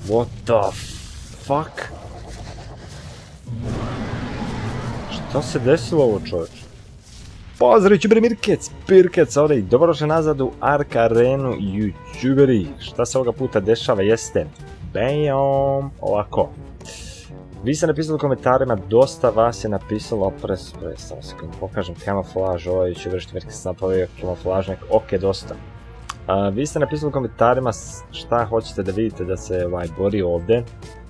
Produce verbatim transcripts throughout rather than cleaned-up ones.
What the fuck? Šta se desilo ovo, čovječ? Pozdrav youtuberi Mirkec, Pirkec ovdje i dobrodošli nazad u Ark Arenu youtuberi. Šta se ovoga puta dešava jeste, bam, ovako. Vi ste napisali u komentarima, dosta vas je napisalo, pres, pres, samo se pokažem kamuflaž, ovo je youtuberi što Mirkec napravio kamuflaž, nek, ok, dosta. Uh, vi ste napisali u komentarima šta hoćete da vidite da se ovaj, bori ovdje.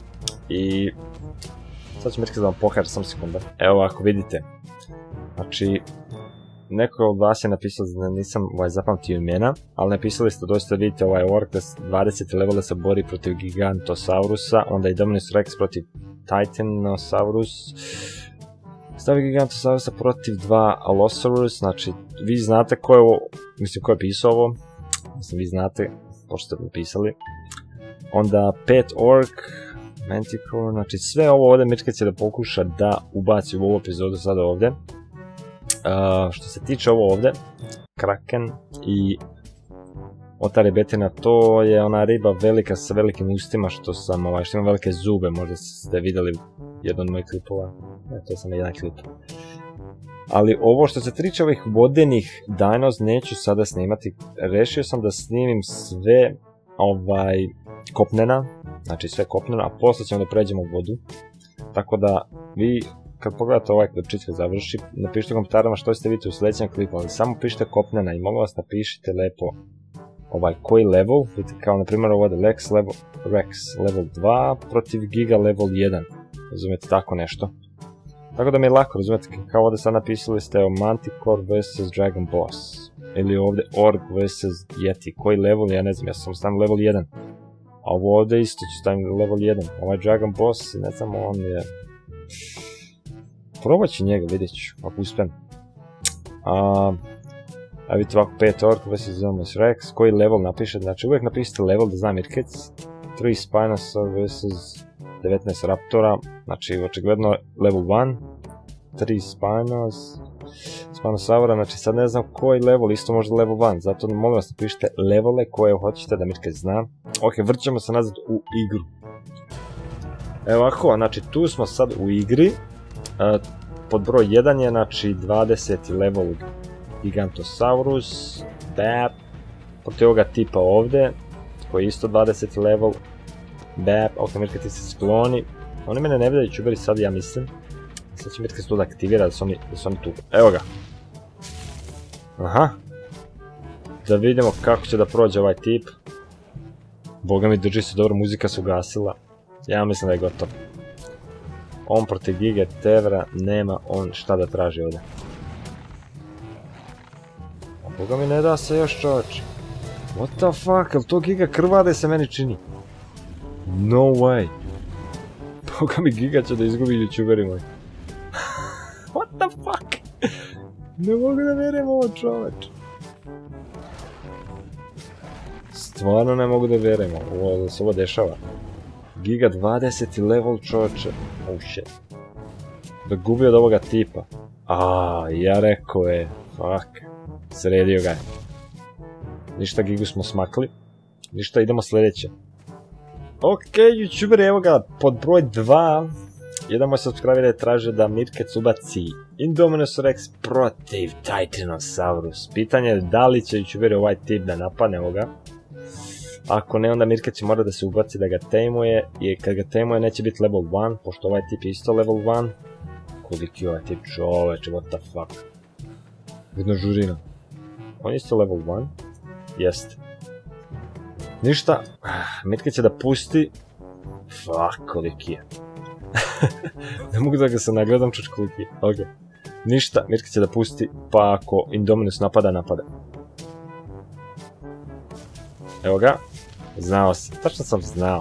I sad ću Mirkec da vam pokažem, samo sekunda. Evo ako vidite. Znači, neko od vas je napisao, nisam ovaj, zapamtio imena, ali napisali ste dosta da vidite ovaj ork da dvadeset levela se bori protiv Gigantosaurusa, onda i Dominus Rex protiv Titanosaurus. Stavi Gigantosaurusa protiv dva Allosaurus, znači vi znate ko je ovo, mislim ko je pisao ovo, mislim vi znate, pošto ste napisali. Onda pet ork, Manticore, znači sve ovo ovdje Mirkec će da pokuša da ubaci u ovu epizodu sada ovdje. Uh, što se tiče ovo ovdje, Kraken i Otari Betina, to je ona riba velika sa velikim ustima što sam, ovaj, što ima velike zube, možda ste vidjeli jedan od mojih klipova, ne, to sam jedan klip. Ali ovo što se tiče ovih vodenih dinos neću sada snimati, rešio sam da snimim sve ovaj, kopnena, znači sve kopnena, a posle ćemo da pređemo u vodu, tako da vi kad pogledate ovaj klipčić kad završi, napišite u komentarima što ćete vidjeti u sljedećem klipu, ali samo pišite kopnena i molim vas napišite lepo ovaj koji level, vidite kao na primjer ovo je Lex level, Rex level dva protiv Giga level jedan, razumijete tako nešto. Tako da mi je lako, razumijete, kao ovdje sad napisali ste o Manticore versus Dragon Boss, ili ovdje Orc versus Yeti, koji level, ja ne znam, ja sam stavim level jedan, a ovo ovdje isto ću stavim level jedan, ovaj Dragon Boss, ne znam, on je... Probat ću njega, vidjet ću, ako uspijem. A, a vidite ovako pet ork versus Dominus Rex, koji level napišete, znači uvijek napišite level da znam Mirkec, tri Spinosaur versus devetnaest Raptora, znači očigledno level jedan, tri Spinos, Spinosaura, znači sad ne znam koji level, isto možda level jedan, zato molim vas napišite levele koje hoćete da Mirkec zna. Ok, vrćemo se nazad u igru. Evo ovako, znači tu smo sad u igri. Uh, pod broj jedan je znači dvadeseti level Gigantosaurus, bap, protiv ovoga tipa ovdje, koji je isto dvadeseti level, bap, ok, Mirkec ti se skloni, oni mene ne vidjeli youtuberi sad, ja mislim, sad će Mirkec to da aktivira, da su oni, da su oni tu, evo ga, aha, da vidimo kako će da prođe ovaj tip, boga mi drži se dobro, muzika se ugasila, ja mislim da je gotov. On protiv Giga Tevra nema on šta da traži ovdje. A boga mi ne da se još čovječ. What the fuck, jel to Giga krvade se meni čini? No way. Boga mi Giga će da izgubi youtuberi moji. What the fuck? Ne mogu da vjerujem ovo čovječ. Stvarno ne mogu da vjerujem ovo, da se ovo dešava. Giga dvadeseti level čovječe, oh shit, da gubi od ovoga tipa, aaa, ja rekao je, fuck, sredio ga je, ništa Gigu smo smakli, ništa idemo sljedeće. Ok, youtuberi, evo ga, pod broj dva, jedan moj subscriber traže da Mirkec ubaci Indominus Rex protiv Titanosaurus, pitanje je da li će youtuberi ovaj tip da napadne ovoga. Ako ne, onda Mirkec će mora da se ubaci da ga temuje, i kad ga temuje neće biti level jedan, pošto ovaj tip je isto level jedan. Koliki je ovaj tip čoveče, what the fuck. Vidno žurina. On je isto level jedan, jeste. Ništa, Mirkec će da pusti, fuck koliki je. Ne mogu da ga se nagledam čuč koliki je, ok. Ništa, Mirkec će da pusti, pa ako Indominus napada, napada. Evo ga, znao sam, tačno sam znao.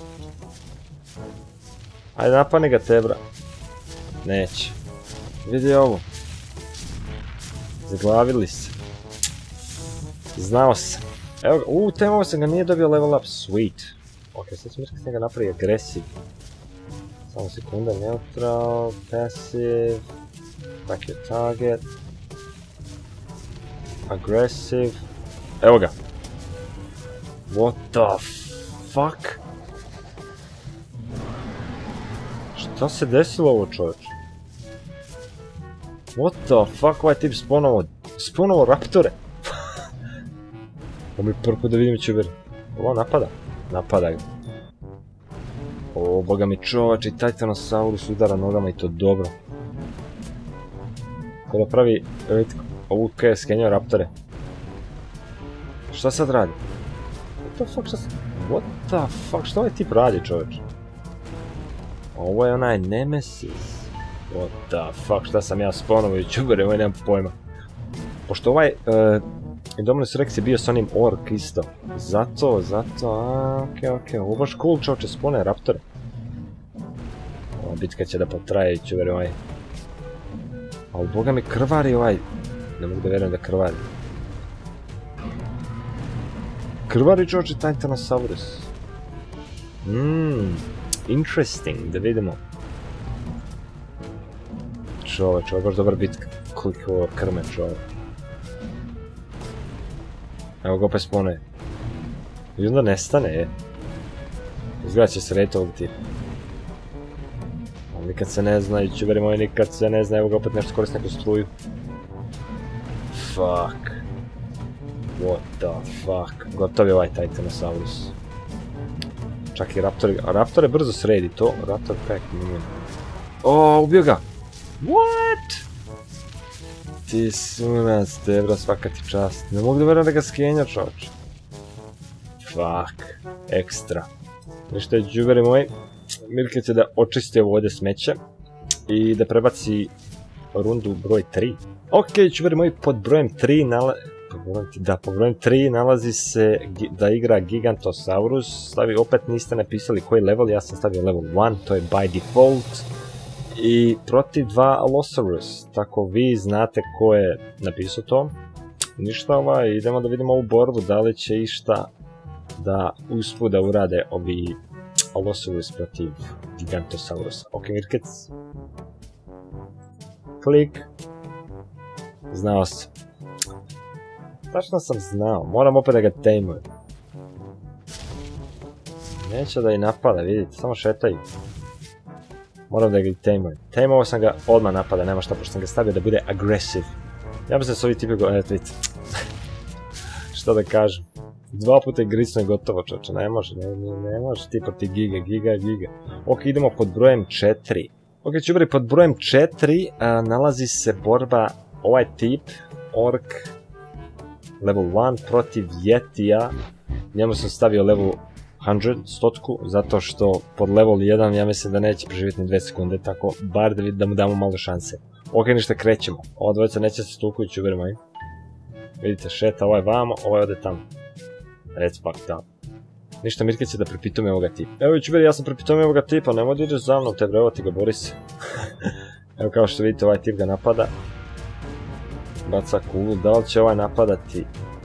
Ajde napadni ga Tebra. Neće. Vidi ovo. Zaglavili se. Znao sam. Evo ga, uuu, temao sam ga, nije dobio level up, sweet. Ok, sad ću Mirkec njega napravi agresiv. Samo sekunda, neutral, passive, back your target. Aggressive. Evo ga. What the fuck? Šta se desilo ovo, čovječ? What the fuck, ovaj tip spawnovo, spawnovo raptore. Ovo mi prvi put da vidim ćuberi. Ovo napada? Napada ga. O, boga mi čovač, i Titanosaurus udara nogama i to dobro. Kada pravi, vidite, ovu kaj je skenjao raptore. Šta sad radi? What the fuck, šta sad? What the fuck, šta ovaj tip radi, čoveč? Ovo je onaj Nemesis. What the fuck, šta sam ja spawnovo i ćubere, ovo nemam pojma. Pošto ovaj, Indominus Rex je bio s onim ork isto. Zato, zato, aaa, okej, okej, ovo baš cool čovječe, spone raptore. Ova bitka će da potraje i ćubere ovaj. Ali boga mi krvari ovaj. Ne mogu da vjerujem da krvari. Krvari čovječe Titanosaurus. Mmm, interesting, da vidimo. Čovječ, ovo je baš dobar bitka. Koliko ovo krme čovječ. Evo ga opet spone. I onda nestane, je. Izgleda će se rejti ovog tipa. Ali nikad se ne zna, i ćuberi moji, nikad se ne zna, evo ga opet nešto koristi neku struju. Fuck. What the fuck. Gotov je ovaj Titanosaurus. Čak i Raptor, a Raptor je brzo sredi to. Raptor pack, nije. O, ubio ga! What? Ti sunac, debra, svaka ti čast. Ne mogu da verujem da ga skenja, čovječ. Fuck. Ekstra. Ništa je, džuberi moji. Milke će da očisti ovo ovdje smeće. I da prebaci rundu broj tri. Ok, džuberi moji, pod brojem tri nalazi... Da, pod brojem tri nalazi se da igra Gigantosaurus. Stavi, opet niste napisali koji level, ja sam stavio level jedan, to je by default. I protiv dva Allosaurus, tako vi znate ko je napisao to. Ništa ovaj, idemo da vidimo ovu borbu, da li će išta da uspiju da urade ovi Allosaurus protiv Gigantosaurusa. Ok, Mirkec. Klik. Znao sam. Tačno sam znao, moram opet da ga tameuje. Neće da i napada, vidite, samo šetaju. Moram da ga i tameuje. Tameovao sam ga, odmah napada, nema šta, pošto sam ga stavio da bude aggressive. Ja mislim da su ovi tipi go... eto vidite. Šta da kažem. Dva puta je grisno i gotovo, čoče, ne može, ne, ne može ti proti giga, giga, giga. Ok, idemo pod brojem četiri. Ok, čuberi, pod brojem četiri uh, nalazi se borba, ovaj tip, ork, level jedan protiv Yetija. Njemu sam stavio level sto, stotku, zato što pod level jedan ja mislim da neće preživjeti ni dve sekunde, tako bar da, da mu damo malo šanse. Ok, ništa, krećemo. Ova dvojica neće se stukuju, čuberi moji. Vidite, šeta, ovaj vamo, ovaj ode tamo. Let's fuck down. Ništa, Mirke će da prepitume ovoga tipa. Evo, čuberi, ja sam prepitume ovoga tipa, nemoj da ideš za mnom, te bre, evo ti ga, bori se. Evo, kao što vidite, ovaj tip ga napada. Baca kuglu, da li će ovaj napadati?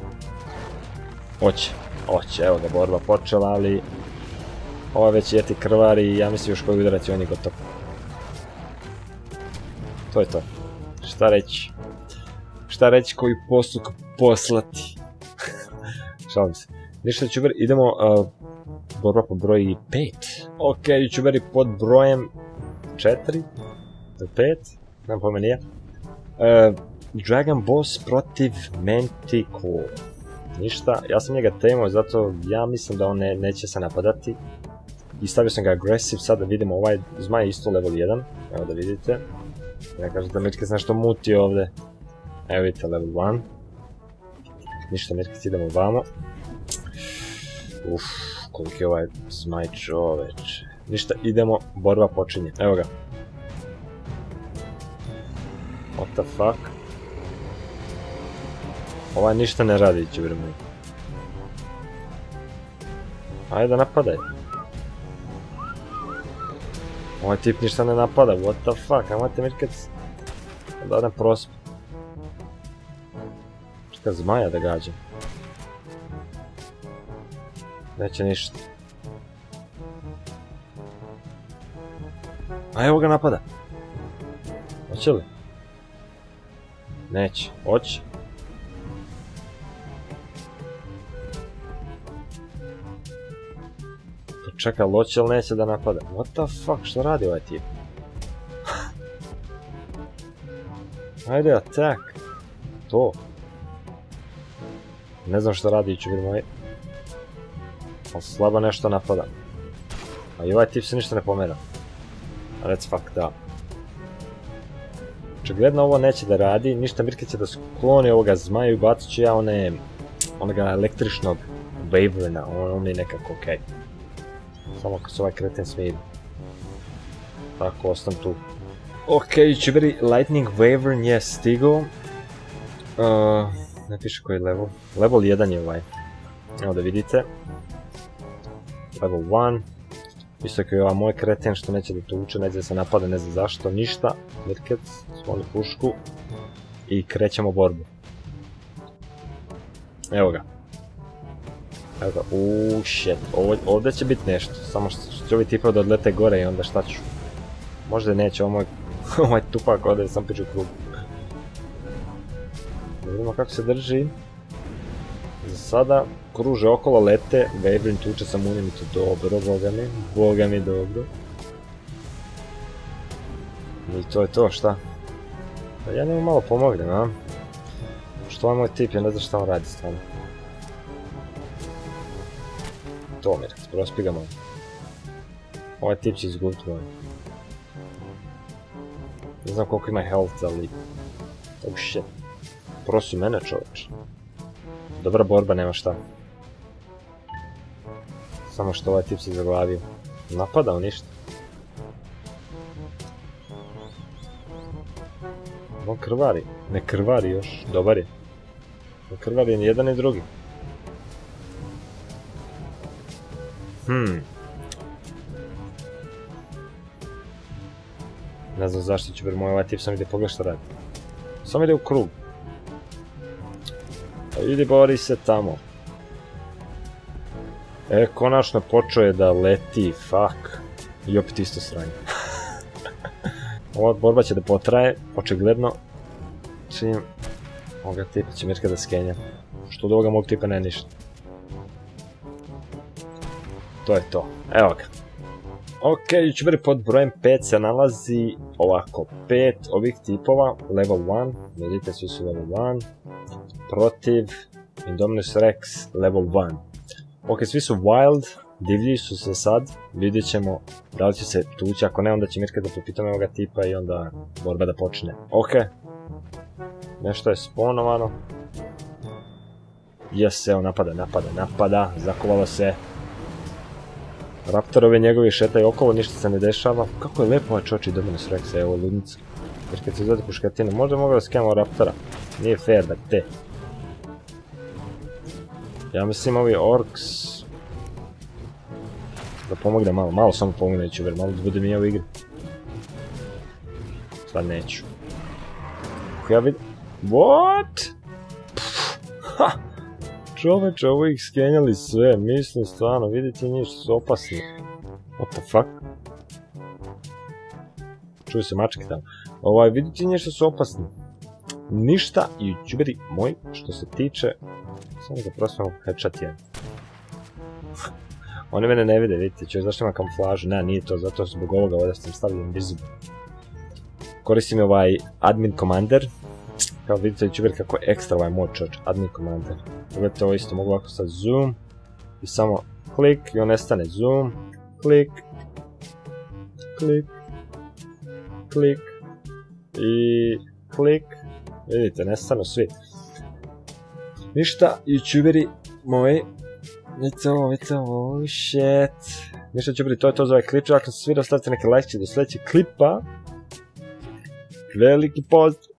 Oće, oće, evo ga, borba počela, ali... Ovaj već Yeti krvari i ja mislim još koji udarati, on je gotov. To je to. Šta reći? Šta reći koju posluku poslati? Šalim se. Ništa, čuberi, idemo uh, borba po broji pet. Ok, čuberi, pod brojem četiri. pet. Znam pojma nije. Uh, Dragon Boss protiv Manticore. Ništa, ja sam njega tameao, zato ja mislim da on ne, neće se napadati. I stavio sam ga aggressive, sad da vidimo, ovaj zmaj je isto level jedan. Evo da vidite. Ja kažem da Mirke zna što muti ovdje. Evo vidite, level jedan. Ništa, Mirke, idemo vamo. Uff, koliko je ovaj zmaj čoveč. Ništa, idemo, borba počinje. Evo ga. What the fuck? Ovaj ništa ne radi, čuberi moji. Ajde da napadaj. Ovaj tip ništa ne napada, what the fuck, ajmo te Mirkec. Da odem prospe. Šta zmaja da gađam? Neće ništa. A evo ga napada. Hoće li? Neće, hoće. Čekaj, hoće li neće da napada? What the fuck, što radi ovaj tip? Ajde, attack. To. Ne znam što radi YouTuber moji. Ali slabo nešto napada. A i ovaj tip se ništa ne pomera. Let's fuck da. Očigledno ovo neće da radi, ništa Mirke će da skloni ovoga zmaju i bacit ću ja one... onoga električnog Waverna, on je nekako okej. Samo ako se ovaj kreten smiri. Tako, ostam tu. Okej, YouTuberi, Lightning Wyvern je stigao. Ne piše koji je level. Level jedan je ovaj. Evo da vidite. Level jedan. Isto kao i ovaj moj kreten što neće da tuče, neće da se napada, ne znam zašto, ništa. Mirkec, svoli pušku. I krećemo borbu. Evo ga. Evo ga, uuuu shit, ovdje će biti nešto, samo što će ovi tipa da odlete gore i onda šta ću. Možda neće, ovo moj tupak ovdje sam piću krug. Da vidimo kako se drži. Za sada kruže okolo, lete, Wyvern tuče sa munjem i to dobro, boga mi, boga mi dobro. I to je to, šta? Ja njemu malo pomognem, a? Što ovaj moj tip, ja ne znam šta on radi stvarno. To mi rekao, prospi ga malo. Ovaj tip će izgubiti moj. Ne znam koliko ima health, ali... Oh shit. Prosi mene, čoveč. Dobra borba, nema šta. Samo što ovaj tip se zaglavio. Napadao ništa. On krvari. Ne krvari još, dobar je. Ne krvari ni jedan ni drugi. Hmm. Ne znam zašto ću, jer moj ovaj tip sam ide pogledaj što radi. Samo ide u krug. Pa idi bori se tamo. E, konačno počeo je da leti, fuck. I opet isto sranje. Ova borba će da potraje, očigledno. Čim ovoga tipa će Mirka da skenja. Što od ovoga mog tipa ne ništa. To je to, evo ga. Ok, YouTuberi, pod brojem pet se nalazi ovako, pet ovih tipova, level jedan, vidite svi su level jedan, protiv Indominus Rex, level jedan. Ok, svi su wild, divlji su se sad, vidjet ćemo da li će se tući, ako ne onda će Mirka da popitamo ovoga tipa i onda borba da počne. Ok, nešto je spawnovano. Jes, evo napada, napada, napada, zakovalo se. Raptorovi njegovi šetaju okolo, ništa se ne dešava. Kako je lepo ovaj čoč Indominus Rex, evo ludnica. Jer kad se izvede puškatine, možda mogu da skemamo Raptora. Nije fair da te. Ja mislim ovi Orks... Da pomogne malo, malo samo pomogne ću, ver malo da budem i ja u igri. Sad neću. Ako ja vidim... What? Ha! Čoveče, ovo ih skenjali sve, mislim stvarno, vidite njih što su opasni. What the fuck? Čuju se mačke tamo. Ovaj, vidite njih što su opasni. Ništa, YouTuberi moji, što se tiče... Samo da prosimo headshot jedan. Oni mene ne vide, vidite, čovjek zašto ima kamuflažu, ne, nije to, zato zbog ovoga ovdje sam stavio invisible. Koristim ovaj admin commander. Kao vidite YouTuber kako je ekstra ovaj mod čoč, admin commander. Pogledajte ovo isto, mogu ovako sad zoom. I samo klik i on nestane, zoom, klik, klik, klik i klik. Vidite, nestanu svi. Ništa, YouTuberi moji. Vidite ovo, vidite ovo, oh shit. Ništa YouTuberi, to je to za ovaj klip. Ako se svidio, stavite neke lajke do sljedećeg klipa. Veliki pozdrav!